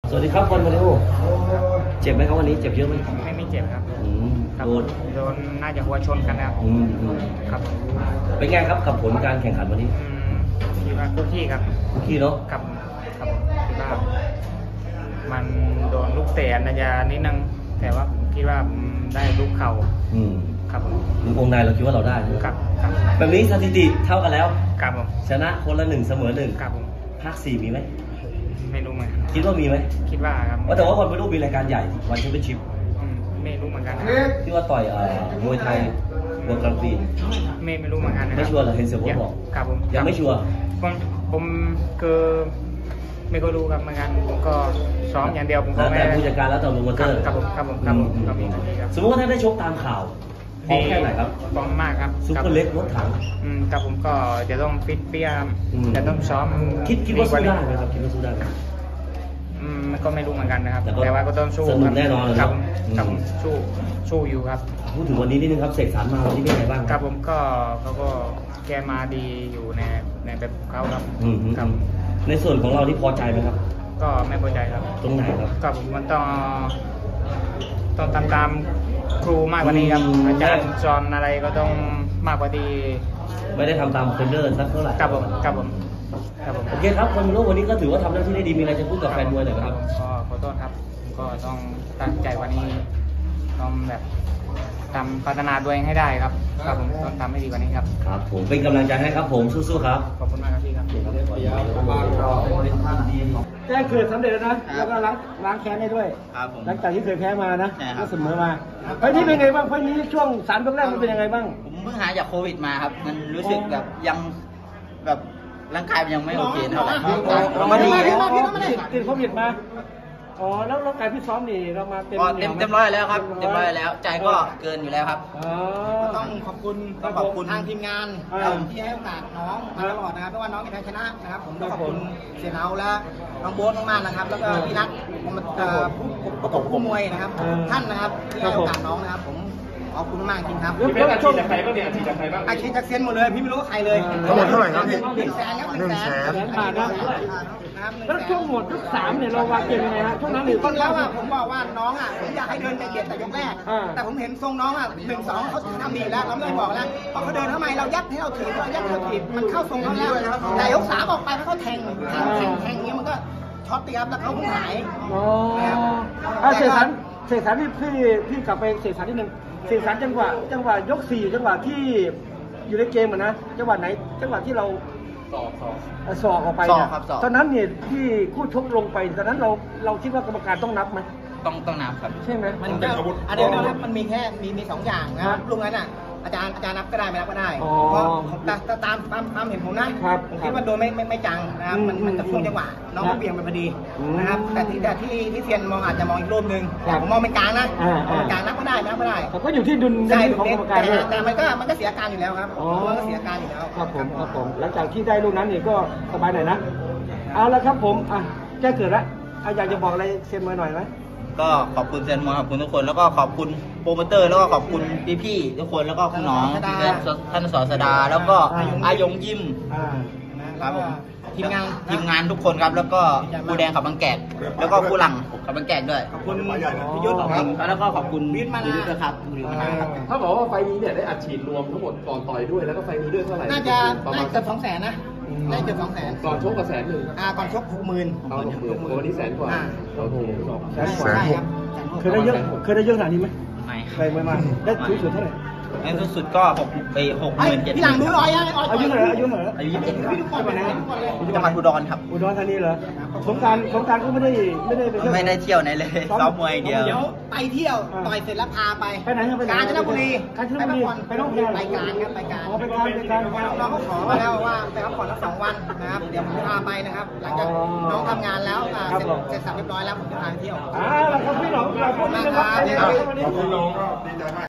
สวัสดีครับวันมาริโอเจ็บไหมครับวันนี้เจ็บเยอะไหมไม่เจ็บครับโดนน่าจะหัวชนกันแล้วครับเป็นไงครับกับผลการแข่งขันวันนี้คิดว่าคุกกี้ครับคุกกี้เนาะครับคิดว่ามันโดนลูกเตะน่าจะนิดนึงแต่ว่าคิดว่าได้ลูกเข่าครับวงในเราคิดว่าเราได้ครับแบบนี้สถิติเท่ากันแล้วครับผมชนะคนละ1เสมอ1 ครับผมภาค4มีไหมไม่รู้เหมือนคิดว่ามีไหมคิดว่าครับแต่ว่าวันไม่รู้มีรายการใหญ่วันแชมเปี้ยนชิพไม่รู้เหมือนกันที่ว่าต่อยมวยไทยบนกลางปีไม่รู้เหมือนกันไม่ชัวร์เหรอเห็นเสือผมบอกครับผมยังไม่ชัวร์ผมคือไม่ก็รู้ครับเหมือนกันผมก็ซ้อมอย่างเดียวผมก็แต่ผู้จัดการแล้วต่อโปรโมเตอร์ครับผมสมมติว่าถ้าได้ชกตามข่าวพร้อมแค่ไหนครับพร้อมมากครับซุปเปอร์เล็กรถถังครับผมก็จะต้องฟิตเปี้ยจะต้องซ้อมคิดว่าสู้ได้ไหมครับคิดว่าสู้ได้ไหมก็ไม่รู้เหมือนกันนะครับแต่ว่าก็ต้องสู้ครับแน่นอนครับสู้อยู่ครับพูดถึงวันนี้นิดนึงครับเสกสรรมาวันนี้เป็นไงบ้างครับผมก็เขาก็แกมาดีอยู่ในแบบเขาครับในส่วนของเราที่พอใจไหมครับก็ไม่พอใจครับตรงไหนครับก็ผมมันต้องตามครูมากกว่านี้ครับอาจารย์สอนอะไรก็ต้องมากกว่าดีไม่ได้ทำตามเทรนเนอร์สักเท่าไหร่ครับผมโอเคครับคนรู้วันนี้ก็ถือว่าทำหน้าที่ได้ดีมีอะไรจะพูดกับแฟนมวยหน่อยครับก็ขอโทษครับก็ต้องตั้งใจวันนี้ต้องแบบทำพัฒนาตัวเองให้ได้ครับผมต้องทำให้ดีกว่านี้ครับครับผมเป็นกำลังใจให้ครับผมสู้ๆครับขอบคุณมากครับพี่ครับแจ้งเกิดสำเร็จแล้วนะแล้วก็ล้างแค้นได้ด้วยหลังจากที่เคยแพ้มานะก็เสมอมาไฟนี้เป็นไงบ้างไฟนี้ช่วง3 ยกแรกมันเป็นยังไงบ้างผมเพิ่งหายจากโควิดมาครับมันรู้สึกแบบยังแบบร่างกายมันยังไม่โอเคเท่าไหร่มาดีติดโควิดมาอ๋อแล้วการพี่ซ้อมนี่เรามาเต็มร้อยแล้วครับเต็มร้อยแล้วใจก็เกินอยู่แล้วครับต้องขอบคุณทางทีมงานที่ให้โอกาสน้องมาตลอดนะครับไม่ว่าน้องจะแพ้ชนะนะครับผมต้องขอบคุณเสียเนาและน้องโบ๊ทมากๆนะครับแล้วก็พี่นัทประกบคู่มวยนะครับท่านนะครับที่ให้โอกาสน้องนะครับผมขอบคุณมากจริงครับพี่เป็นอาชีพจากใครบ้างเนี่ยอาชีพจากใครบ้างอาชีพจากเซียนหมดเลยพี่ไม่รู้ใครเลยเท่าไหร่ครับพี่ 100,000ครับ100,000 บาทนะแล้วช่วงหมดยก3เนี่ยเราวางเกมยังไงฮะช่วงนั้นหรือตอนแล้วผมบอกว่าน้องผมอยากให้เดินเด็ดแต่ยกแรกแต่ผมเห็นทรงน้อง1-2เขาทำดีแล้วเราไม่ได้บอกแล้วพอเขาเดินทำไมเรายัดให้เราถีบมันเข้าทรงเขาแล้วแต่ยก3ออกไปเขาแทงอย่างนี้มันก็ช็อตตีครับแล้วเขาหายเสกสรรพี่กลับไปเสกสรรนิดนึงเสกสรรจังหวะยก4จังหวะที่อยู่ในเกมนะจังหวะไหนจังหวะที่เราสอกออกไปเนี่ยตอนนั้นเนี่ยที่คู่ชกลงไปตอนนั้นเราคิดว่ากรรมการต้องนับไหมต้องนับครับใช่ไหมมันเดี๋ยวนะมันมีแค่มี2 อย่างนะครับลุงนั้นอาจารย์นับก็ได้ไม่นับก็ได้เพราะตามเห็นผมนะผมคิดว่าโดนไม่จังนะครับมันจะช่วงจังหวะน้องเบี่ยงไปพอดีนะครับแต่ที่เซียนมองอาจจะมองอีกรูปนึงผมมองเป็นกลางนะกลางนับก็ได้นับก็ได้ก็อยู่ที่ดุลของกรรมการแต่มันก็เสียการอยู่แล้วครับมันก็เสียการอยู่แล้วครับผมหลังจากที่ได้ลูกนั้นนี่ก็สบายหน่อยนะเอาละครับผมแจ้งเกิดละอยากจะบอกอะไรเซียนมวยหน่อยไหมก็ขอบคุณเซียนมวยขอบคุณทุกคนแล้วก็ขอบคุณโปรโมเตอร์แล้วก็ขอบคุณพี่ทุกคนแล้วก็คุณน้องท่านสอสดาแล้วก็อายงยิมครับผมทีมงานทุกคนครับแล้วก็ผู้แดงขับบางแกกแล้วก็ผู้หลังขับบางแกกด้วยขอบคุณพี่ยุทธแล้วก็ขอบคุณพี่ยุทธครับถ้าบอกว่าไฟนี้เนี่ยได้อัดฉีดรวมทั้งหมดก่อนต่อยด้วยแล้วก็ไฟนี้ด้วยเท่าไหร่น่าจะเกือบ200,000นะได้เกือบ200,000 ก่อนชกก็100,000 ก่อนชก60,000 วันนี้100,000 กว่าโอ้โหเคยได้เยอะขนาดนี้ไหมไม่มากได้สูงสุดเท่าไหร่สุดก็67,000 พี่หลังรู้ร้อยอายุเท่าไหร่อายุ 27จังหวัดอุดรครับอุดรธานีเหรอสงการก็ไม่ได้เที่ยวไหนเลยซ้อมมวยเดียวไปเที่ยวต่อยเสร็จแล้วพาไปไหนกาญจนบุรีไปท่องเที่ยวไปการครับไปการน้องเขาขอมาแล้วว่าไปพักผ่อนสัก2 วันนะครับเดี๋ยวผมพาไปนะครับหลังจากน้องทำงานแล้วเสร็จสับเรียบร้อยแล้วผมจะพาไปเที่ยวแล้วครับพี่หลงเราพูดนะครับขอบคุณน้องก็ดีใจมาก